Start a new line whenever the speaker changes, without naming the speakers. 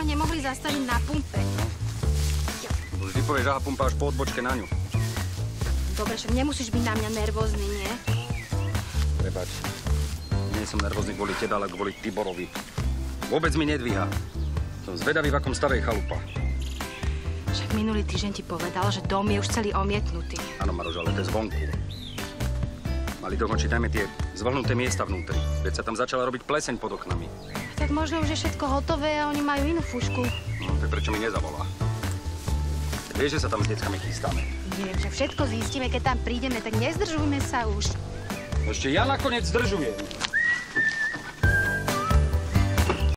ma nemohli zastaviť na pumpe.
Vždy povieš, aha, pumpáš po odbočke na ňu.
Dobre, však nemusíš byť na mňa nervózny, nie?
Prepáč. Nie som nervózny kvôli tebe, ale kvôli Tiborovi. Vôbec mi nedvíha. Som zvedavý, v akom stave je chalupa.
Však minulý týždeň ti povedal, že dom je už celý omietnutý.
Áno, Maroš, ale to je zvonku. Mali dokončiť najmä tie zvlhnuté miesta vnútri. Veď sa tam začala robiť pleseň pod oknami.
Tak možno už je všetko hotové a oni majú inú fúšku.
No, tak prečo mi nezavolá? Vieš, že sa tam s deckami chystáme.
Viem, že všetko zistíme, keď tam prídeme, tak nezdržujme sa už.
Ešte ja nakoniec zdržujem.